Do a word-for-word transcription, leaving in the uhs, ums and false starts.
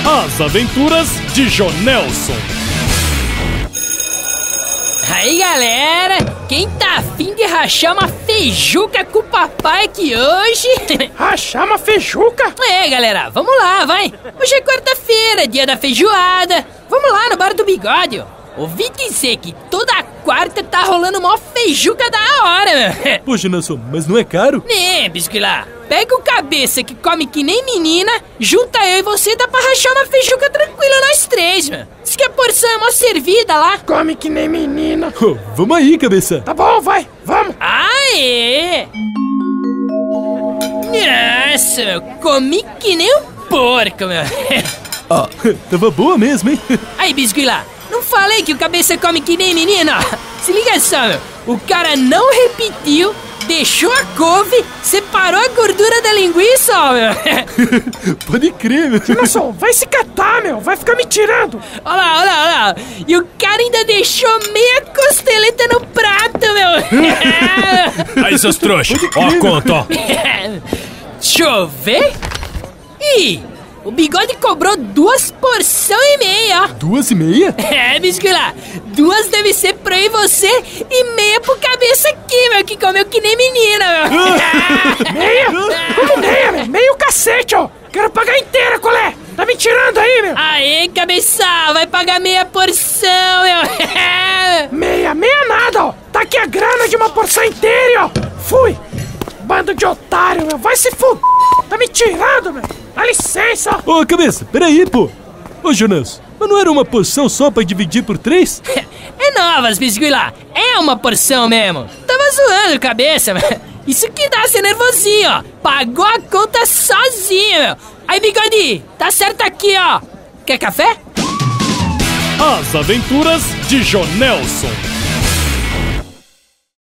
As Aventuras de Jonelson. Aí galera, quem tá afim de rachar uma feijuca com o papai aqui hoje? Rachar uma feijuca? É galera, vamos lá, vai. Hoje é quarta-feira, dia da feijoada. Vamos lá no bar do Bigode. Ouvi dizer que toda quarta tá rolando uma feijuca da hora, meu. Pô, Jonelson, mas não é caro? Né, biscoilá. Pega o cabeça que come que nem menina, junta eu e você, dá pra rachar uma feijuca tranquila nós três, meu. Diz que a porção é mó servida lá. Come que nem menina. Oh, vamos aí, cabeça. Tá bom, vai, vamos. Aê! Nossa, meu, comi que nem um porco, meu. Ah, tava boa mesmo, hein? Aí, biscoilá, não falei que o cabeça come que nem menina? Se liga só, meu. O cara não repetiu, deixou a couve, separou a gordura da linguiça, ó, meu. Pode crer, meu. Jonelson, vai se catar, meu. Vai ficar me tirando. Olha lá, olha lá, olha lá. E o cara ainda deixou meia costeleta no prato, meu. Aí, seus trouxas, ó a conta, ó. Deixa eu ver. Ih, o Bigode cobrou duas porção e meia, ó. Duas e meia? É, biscoilá. Duas deve ser pra eu e você e meia pro cabeça aqui, meu, que comeu que nem menina, meu. Meia? Como meia, meu? Meio cacete, ó. Quero pagar inteira, colé. Tá me tirando aí, meu. Aê, cabeça, vai pagar meia porção, meu. Meia, meia nada, ó. Tá aqui a grana de uma porção inteira, ó. Fui. Bando de otário, meu. Vai se fuder. Tá me tirando, meu. Dá licença. Ô, cabeça, peraí, pô. Ô, Jonelson, mas não era uma porção só pra dividir por três? É novas, biscoilá. É uma porção mesmo. Tava zoando, cabeça, meu. Isso que dá ser nervosinho, ó. Pagou a conta sozinho, meu. Aí, Bigode, tá certo aqui, ó. Quer café? As Aventuras de Jonelson.